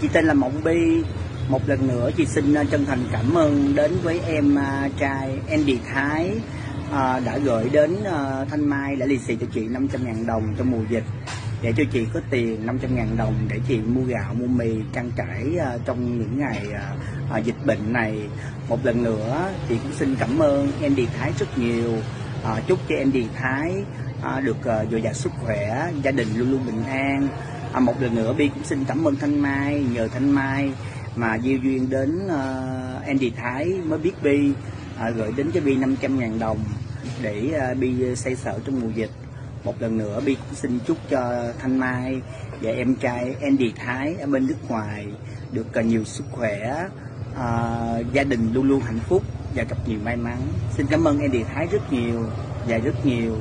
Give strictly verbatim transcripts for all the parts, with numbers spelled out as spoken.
Chị tên là Mộng Bi. Một lần nữa chị xin chân thành cảm ơn đến với em trai Andy Thái đã gửi đến Thanh Mai đã lì xì cho chị năm trăm ngàn đồng trong mùa dịch, để cho chị có tiền năm trăm ngàn đồng để chị mua gạo, mua mì, trang trải trong những ngày dịch bệnh này. Một lần nữa chị cũng xin cảm ơn Andy Thái rất nhiều. Chúc cho Andy Thái được dồi dào sức khỏe, gia đình luôn luôn bình an. À, một lần nữa Bi cũng xin cảm ơn Thanh Mai, nhờ Thanh Mai mà gieo duyên đến uh, Andy Thái mới biết Bi uh, gửi đến cho Bi năm trăm ngàn đồng để uh, Bi xoay sở trong mùa dịch. Một lần nữa Bi cũng xin chúc cho Thanh Mai và em trai Andy Thái ở bên nước ngoài được uh, nhiều sức khỏe, uh, gia đình luôn luôn hạnh phúc và gặp nhiều may mắn. Xin cảm ơn Andy Thái rất nhiều và rất nhiều.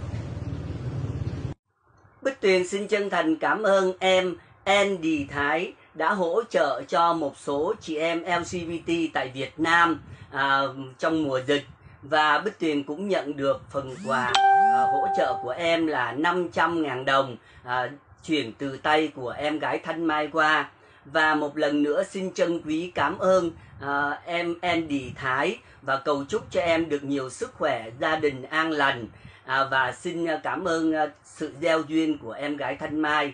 Bích Tuyền xin chân thành cảm ơn em Andy Thái đã hỗ trợ cho một số chị em lờ giê bê tê tại Việt Nam à, trong mùa dịch, và Bích Tuyền cũng nhận được phần quà à, hỗ trợ của em là năm trăm ngàn đồng à, chuyển từ tay của em gái Thanh Mai qua. Và một lần nữa xin trân quý cảm ơn à, em Andy Thái và cầu chúc cho em được nhiều sức khỏe, gia đình an lành. À, và xin cảm ơn sự gieo duyên của em gái Thanh Mai.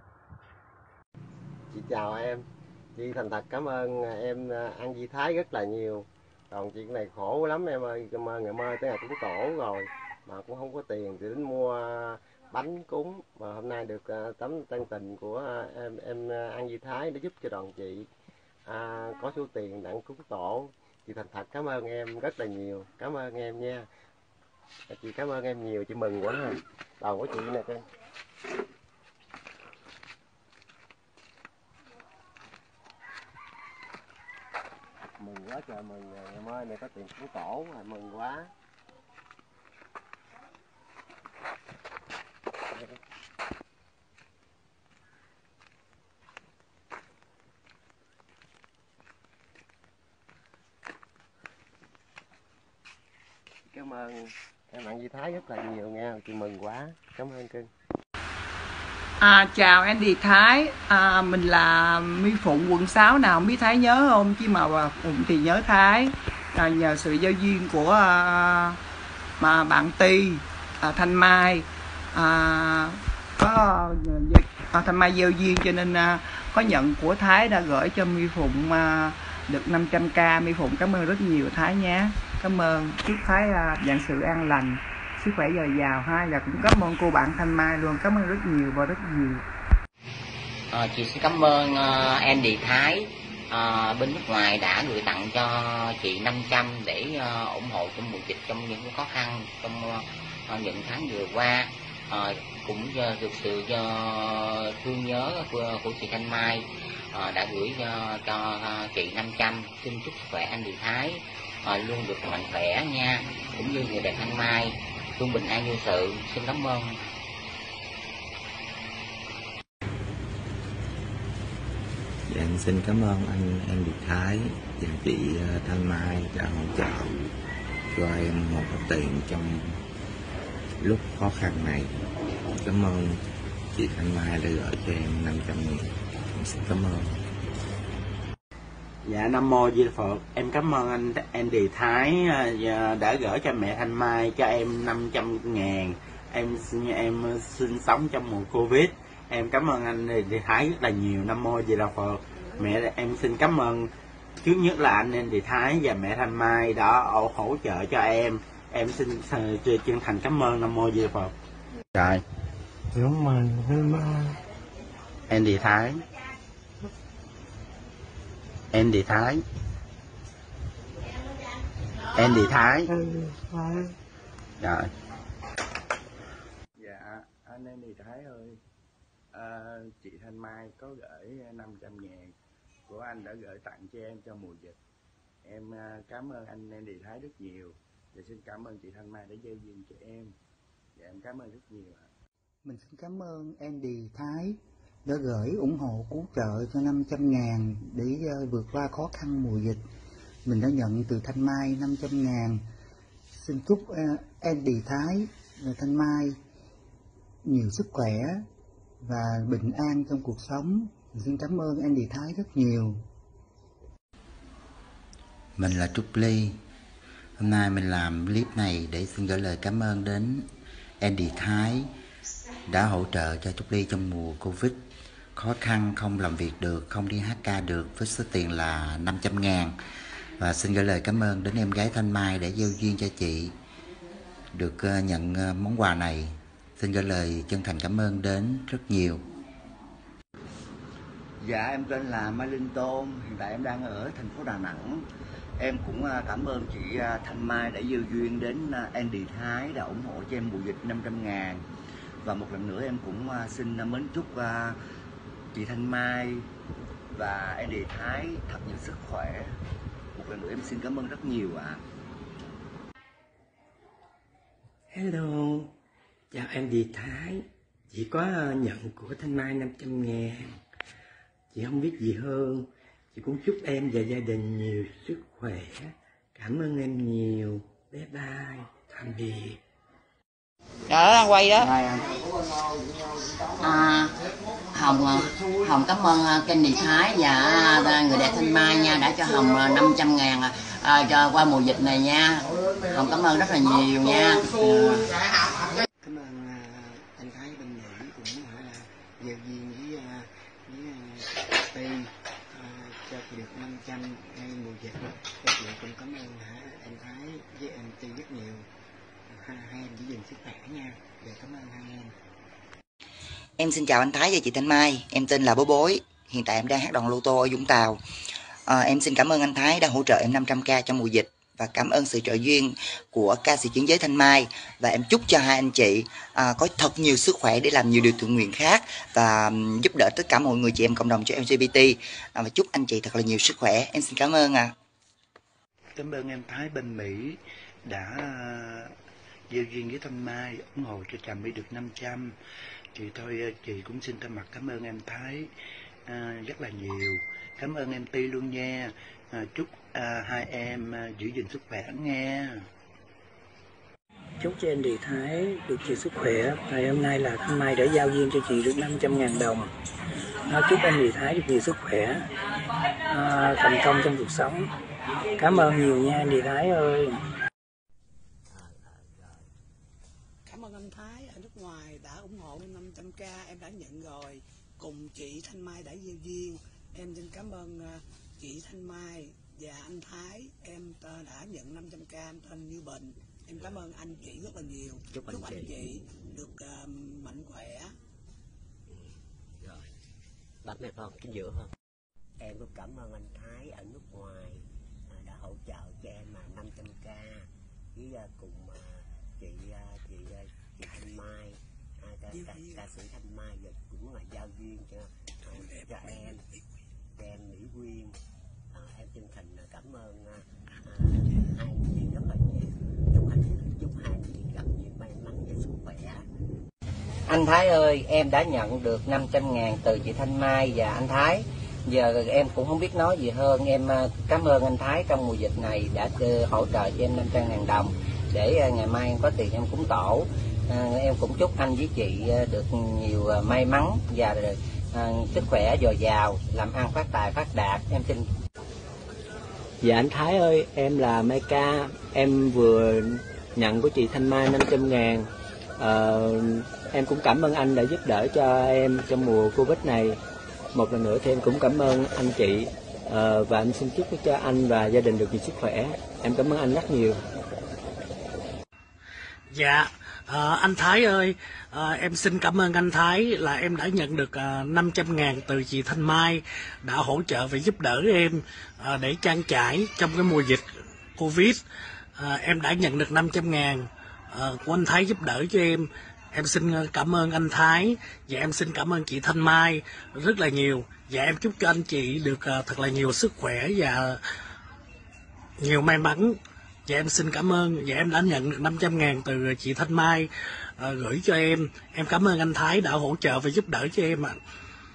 Chị chào em. Chị thành thật cảm ơn em Andy Thái rất là nhiều. Còn chuyện này khổ lắm em ơi. Ngày mai tới ngày cúng tổ rồi mà cũng không có tiền thì đến mua bánh cúng. Mà hôm nay được tấm tân tình của em em Andy Thái để giúp cho đoàn chị à, có số tiền đặng cúng tổ. Chị thành thật cảm ơn em rất là nhiều. Cảm ơn em nha. Chị cảm ơn em nhiều, chị mừng quá ha. Đầu của chị nè con. Mừng quá trời mừng, ngày mai này có tiền cúng tổ, mừng quá. Cảm ơn em Andy Thái rất là nhiều nha, chị mừng quá, cảm ơn cưng. À, chào Andy Thái, à, mình là My Phụng quận sáu, nào không biết Thái nhớ không, chứ mà Phụng thì nhớ Thái. À, nhờ sự giao duyên của à, mà bạn Ti, à, Thanh Mai à, có à, Thanh Mai giao duyên cho nên à, có nhận của Thái đã gửi cho My Phụng à, được năm trăm k. My Phụng cảm ơn rất nhiều Thái nhé. Cảm ơn, chúc Thái à, vạn sự an lành, sức khỏe dồi dào ha, và cũng cảm ơn cô bạn Thanh Mai luôn, cảm ơn rất nhiều và rất nhiều. À, chị xin cảm ơn uh, Andy Thái uh, bên nước ngoài đã gửi tặng cho chị năm trăm để uh, ủng hộ trong mùa dịch, trong những khó khăn trong uh, những tháng vừa qua. Uh, cũng uh, được sự uh, thương nhớ của, của chị Thanh Mai uh, đã gửi uh, cho uh, chị năm trăm. Xin chúc sức khỏe Andy Thái uh, luôn được mạnh khỏe nha, cũng như người đẹp Thanh Mai luôn bình an vô sự. Xin cảm ơn. Dạ, em xin cảm ơn anh Andy Thái và chị Thanh Mai đã hỗ trợ cho em một ít tiền trong lúc khó khăn này. Cảm ơn chị Thanh Mai đã gửi cho em năm trăm nghìn. Em xin cảm ơn. Dạ, Nam Mô Di Đà Phật. Em cảm ơn anh Andy Thái đã gửi cho mẹ Thanh Mai cho em năm trăm ngàn. Em em sinh sống trong mùa Covid. Em cảm ơn anh Andy Thái rất là nhiều. Nam Mô Di Đà Phật. Mẹ em xin cảm ơn trước nhất là anh Andy Thái và mẹ Thanh Mai đã hỗ trợ cho em. Em xin chân thành cảm ơn. Nam Mô Di Đà Phật. Rồi. Cảm ơn Andy Thái. Andy Thái. Andy Thái. Rồi. Dạ, anh Andy Thái ơi, à, chị Thanh Mai có gửi năm trăm ngàn của anh đã gửi tặng cho em cho mùa dịch. Em cảm ơn anh Andy Thái rất nhiều và xin cảm ơn chị Thanh Mai đã gieo duyên cho em. Dạ, em cảm ơn rất nhiều ạ. Mình xin cảm ơn Andy Thái đã gửi ủng hộ cứu trợ cho năm trăm ngàn để uh, vượt qua khó khăn mùa dịch. Mình đã nhận từ Thanh Mai năm trăm ngàn. Xin chúc uh, Andy Thái và Thanh Mai nhiều sức khỏe và bình an trong cuộc sống, Xin cảm ơn Andy Thái rất nhiều. Mình là Trúc Ly. Hôm nay mình làm clip này để xin gửi lời cảm ơn đến Andy Thái đã hỗ trợ cho Trúc Ly trong mùa Covid. Khó khăn không làm việc được, không đi hát ca được với số tiền là năm trăm ngàn. Và xin gửi lời cảm ơn đến em gái Thanh Mai để gieo duyên cho chị được nhận món quà này. Xin gửi lời chân thành cảm ơn đến rất nhiều. Dạ, em tên là Mai Linh Tôn, hiện tại em đang ở thành phố Đà Nẵng. Em cũng cảm ơn chị Thanh Mai đã gieo duyên đến Andy Thái đã ủng hộ cho em mùa dịch năm trăm ngàn. Và một lần nữa em cũng xin mến chúc chị Thanh Mai và Andy Thái thật nhiều sức khỏe. Một lần nữa em xin cảm ơn rất nhiều ạ. À. Hello, chào Andy Thái. Chị có nhận của Thanh Mai năm trăm ngàn. Chị không biết gì hơn. Chị cũng chúc em và gia đình nhiều sức khỏe. Cảm ơn em nhiều. Bye bye. Tạm biệt. Đó, đang quay đó. À, Hồng Hồng cảm ơn Andy Thái và người đẹp Thanh Mai nha, đã cho Hồng năm trăm ngàn à, cho qua mùa dịch này nha. Hồng cảm ơn rất là nhiều nha. À. Cảm ơn uh, anh Thái bên Mỹ cũng uh, gieo duyên với uh, với uh, Tây uh, cho chị được năm trăm ngay mùa dịch. Cho chị cũng cảm ơn uh, anh Thái với anh Tây rất nhiều. Hai uh, em giữ gìn sức khỏe nha. Dạ, cảm ơn hai em. Em xin chào anh Thái và chị Thanh Mai. Em tên là Bố Bối. Hiện tại em đang hát đoàn lô tô ở Vũng Tàu. À, em xin cảm ơn anh Thái đã hỗ trợ em năm trăm k trong mùa dịch. Và cảm ơn sự trợ duyên của ca sĩ chuyển giới Thanh Mai. Và em chúc cho hai anh chị à, có thật nhiều sức khỏe để làm nhiều điều thiện nguyện khác. Và um, giúp đỡ tất cả mọi người chị em cộng đồng cho lờ giê bê tê. À, và chúc anh chị thật là nhiều sức khỏe. Em xin cảm ơn ạ. À. Cảm ơn em Thái bên Mỹ đã gieo duyên với Thanh Mai, ủng hộ cho Trà My được năm trăm. Chị thôi chị cũng xin thay mặt cảm ơn em Thái à, rất là nhiều. Cảm ơn em Ti luôn nha. À, chúc à, hai em à, giữ gìn sức khỏe nghe. Chúc cho Andy Thái được nhiều sức khỏe. Ngày hôm nay là Thanh Mai đã giao duyên cho chị được năm trăm ngàn đồng. À, chúc Andy Thái được nhiều sức khỏe, à, thành công trong cuộc sống. Cảm ơn nhiều nha Andy Thái ơi. Cảm ơn anh Thái ở nước ngoài đã ủng hộ em năm trăm k, em đã nhận rồi. Cùng chị Thanh Mai đã gieo duyên. Em xin cảm ơn chị Thanh Mai và anh Thái. Em đã nhận năm trăm k, em tên Như Bình. Em cảm ơn anh chị rất là nhiều. Chúc, Chúc anh, anh chị. chị được uh, mạnh khỏe. Rồi, bấm em không, chính giữa không? Em cũng cảm ơn anh Thái ở nước ngoài à, đã hỗ trợ cho em mà năm trăm k với uh, cùng uh, chị uh, chị uh, chị Thanh Mai, à, ca, ca, ca sĩ Thanh Mai và cũng là giao duyên cho uh, cho em, cho em Mỹ Quyên. À, em chân thành cảm ơn uh, uh, hai chị rất là nhiều. Chúc anh chúc hai chị gặp nhiều may mắn và sức khỏe. Anh Thái ơi, em đã nhận được năm trăm ngàn từ chị Thanh Mai và anh Thái. Giờ em cũng không biết nói gì hơn. Em cảm ơn anh Thái trong mùa dịch này đã hỗ trợ cho em năm trăm ngàn đồng để ngày mai em có tiền em cúng tổ. À, em cũng chúc anh với chị được nhiều may mắn và à, sức khỏe dồi dào, làm ăn phát tài phát đạt. Em xin. Dạ anh Thái ơi, em là Mai Ca. Em vừa nhận của chị Thanh Mai năm trăm ngàn. à, Em cũng cảm ơn anh đã giúp đỡ cho em trong mùa Covid này. Một lần nữa thì em cũng cảm ơn anh chị, à, và em xin chúc cho anh và gia đình được nhiều sức khỏe. Em cảm ơn anh rất nhiều. Dạ, à, anh Thái ơi, à, em xin cảm ơn anh Thái là em đã nhận được à, năm trăm ngàn từ chị Thanh Mai đã hỗ trợ và giúp đỡ em à, để trang trải trong cái mùa dịch Covid. À, em đã nhận được năm trăm ngàn à, của anh Thái giúp đỡ cho em. Em xin cảm ơn anh Thái và em xin cảm ơn chị Thanh Mai rất là nhiều. Và em chúc cho anh chị được uh, thật là nhiều sức khỏe và nhiều may mắn. Và em xin cảm ơn. Và em đã nhận được năm trăm ngàn từ chị Thanh Mai uh, gửi cho em. Em cảm ơn anh Thái đã hỗ trợ và giúp đỡ cho em ạ. À.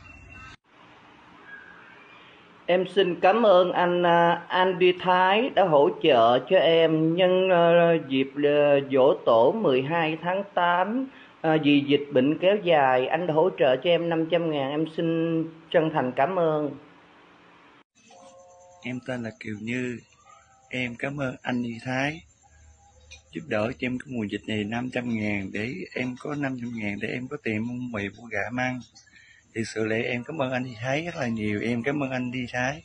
Em xin cảm ơn anh uh, Andy Thái đã hỗ trợ cho em nhân uh, dịp uh, giỗ tổ mười hai tháng tám À, vì dịch bệnh kéo dài, anh đã hỗ trợ cho em năm trăm ngàn, em xin chân thành cảm ơn. Em tên là Kiều Như, em cảm ơn anh Đi Thái giúp đỡ cho em cái mùa dịch này năm trăm ngàn để em có năm trăm ngàn để em có tiền mua mì mua gạo ăn. Thực sự là em cảm ơn anh Đi Thái rất là nhiều, em cảm ơn anh Đi Thái.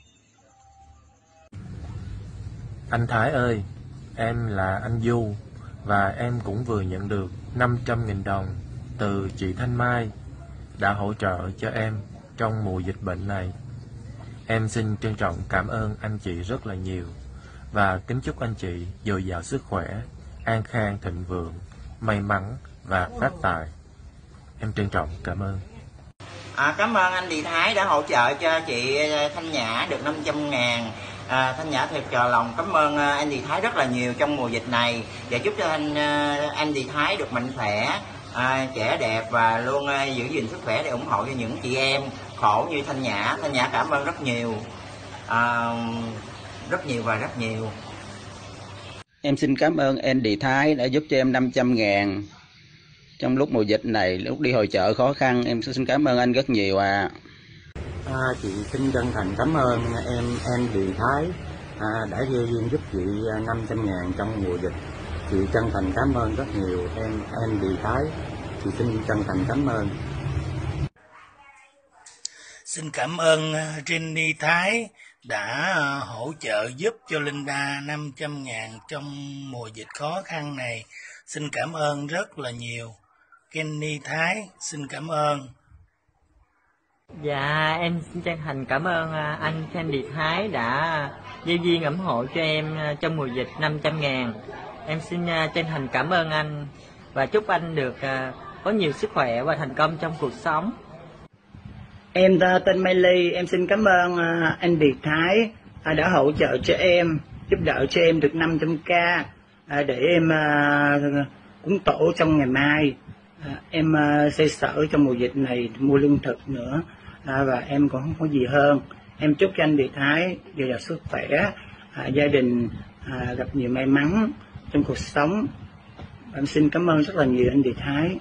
Anh Thái ơi, em là anh Du và em cũng vừa nhận được năm trăm nghìn đồng từ chị Thanh Mai đã hỗ trợ cho em trong mùa dịch bệnh này. Em xin trân trọng cảm ơn anh chị rất là nhiều và kính chúc anh chị dồi dào sức khỏe, an khang thịnh vượng, may mắn và phát tài. Em trân trọng cảm ơn. À, cảm ơn anh Đi Thái đã hỗ trợ cho chị Thanh Nhã được năm trăm ngàn. À, Thanh Nhã thiệt trò lòng cảm ơn anh Đi Thái rất là nhiều trong mùa dịch này và chúc cho anh anh Đi Thái được mạnh khỏe, à, trẻ đẹp và luôn à, giữ gìn sức khỏe để ủng hộ cho những chị em khổ như Thanh Nhã. Thanh Nhã cảm ơn rất nhiều, à, rất nhiều và rất nhiều. Em xin cảm ơn anh Đi Thái đã giúp cho em năm trăm ngàn trong lúc mùa dịch này, lúc đi hội chợ khó khăn. Em xin cảm ơn anh rất nhiều à. À, chị xin chân thành cảm ơn em em Đi Thái à, đã gieo duyên giúp chị năm trăm ngàn trong mùa dịch. Chị chân thành cảm ơn rất nhiều em em Đi Thái. Chị xin chân thành cảm ơn. Xin cảm ơn Jenny Thái đã hỗ trợ giúp cho Linda năm trăm ngàn trong mùa dịch khó khăn này. Xin cảm ơn rất là nhiều. Kenny Thái xin cảm ơn. Dạ, em xin chân thành cảm ơn anh Kenny Thái đã gieo duyên ủng hộ cho em trong mùa dịch năm trăm ngàn. Em xin chân thành cảm ơn anh và chúc anh được có nhiều sức khỏe và thành công trong cuộc sống. Em tên Mai Ly, em xin cảm ơn anh Đi Thái đã hỗ trợ cho em, giúp đỡ cho em được năm trăm k để em cúng tổ trong ngày mai. Em xoay sở trong mùa dịch này mua lương thực nữa và em cũng không có gì hơn. Em chúc cho anh Đi Thái dồi dào sức khỏe, gia đình gặp nhiều may mắn trong cuộc sống. Em xin cảm ơn rất là nhiều anh Đi Thái.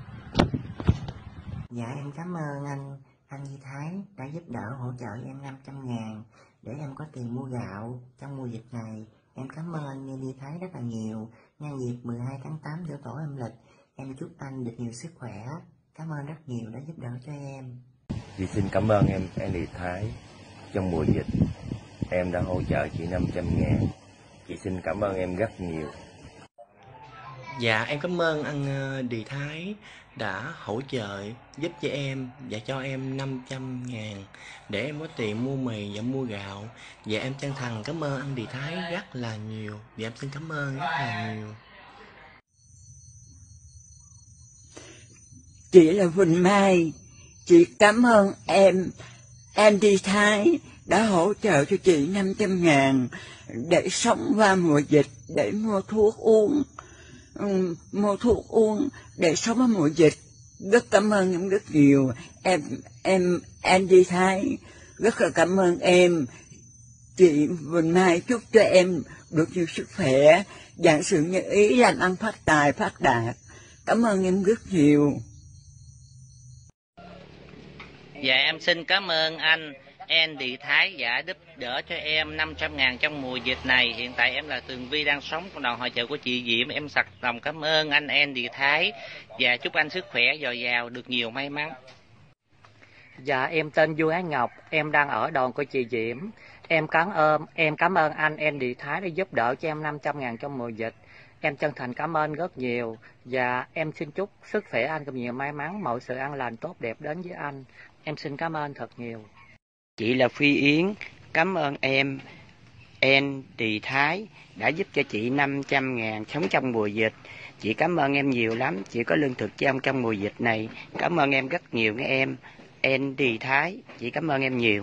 Dạ em cảm ơn anh anh Đi Thái đã giúp đỡ hỗ trợ em năm trăm ngàn để em có tiền mua gạo trong mùa dịch này. Em cảm ơn anh Đi Thái rất là nhiều. Nhân dịp mười hai tháng tám dỗ tổ âm lịch, em chúc anh được nhiều sức khỏe. Cảm ơn rất nhiều đã giúp đỡ cho em. Chị xin cảm ơn em Andy Thái. Trong mùa dịch, em đã hỗ trợ chị năm trăm ngàn. Chị xin cảm ơn em rất nhiều. Dạ em cảm ơn anh Đi Thái đã hỗ trợ giúp cho em và cho em năm trăm ngàn để em có tiền mua mì và mua gạo. Và em chân thành cảm ơn anh Đi Thái rất là nhiều. Và em xin cảm ơn rất là nhiều. Chị là Quỳnh Mai, chị cảm ơn em em Đi Thái đã hỗ trợ cho chị năm trăm ngàn để sống qua mùa dịch, để mua thuốc uống, um, mua thuốc uống để sống qua mùa dịch. Rất cảm ơn em rất nhiều. Em em em Đi Thái rất là cảm ơn em. Chị Quỳnh Mai chúc cho em được nhiều sức khỏe, vạn sự như ý, làm ăn phát tài phát đạt. Cảm ơn em rất nhiều. Dạ em xin cảm ơn anh Andy Thái đã giúp đỡ cho em năm trăm ngàn trong mùa dịch này. Hiện tại em là Tường Vi đang sống trong đoàn hội chợ của chị Diễm. Em sặc lòng cảm ơn anh Andy Thái và chúc anh sức khỏe dồi dào, được nhiều may mắn. Dạ em tên Du Ái Ngọc, em đang ở đoàn của chị Diễm. Em cảm ơn em cảm ơn anh Andy Thái đã giúp đỡ cho em năm trăm ngàn trong mùa dịch. Em chân thành cảm ơn rất nhiều và em xin chúc sức khỏe anh cũng nhiều may mắn, mọi sự an lành tốt đẹp đến với anh. Em xin cảm ơn thật nhiều. Chị là Phi Yến, cảm ơn em Andy Thái đã giúp cho chị năm trăm ngàn sống trong mùa dịch. Chị cảm ơn em nhiều lắm, chị có lương thực cho em trong mùa dịch này. Cảm ơn em rất nhiều nghe em Andy Thái, chị cảm ơn em nhiều.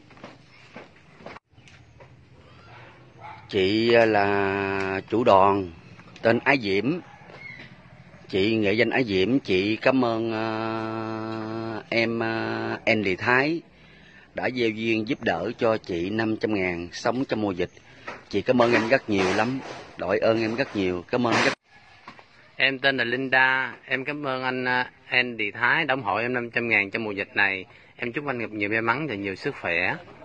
Chị là chủ đoàn tên Ái Diễm, chị nghệ danh Ái Diễm. Chị cảm ơn uh, em uh, Andy Thái đã gieo duyên giúp đỡ cho chị năm trăm ngàn sống trong mùa dịch. Chị cảm ơn em rất nhiều lắm, đội ơn em rất nhiều, cảm ơn rất. Em tên là Linda. Em cảm ơn anh uh, Andy Thái đã ủng hộ em năm trăm ngàn trong mùa dịch này. Em chúc anh gặp nhiều may mắn và nhiều sức khỏe.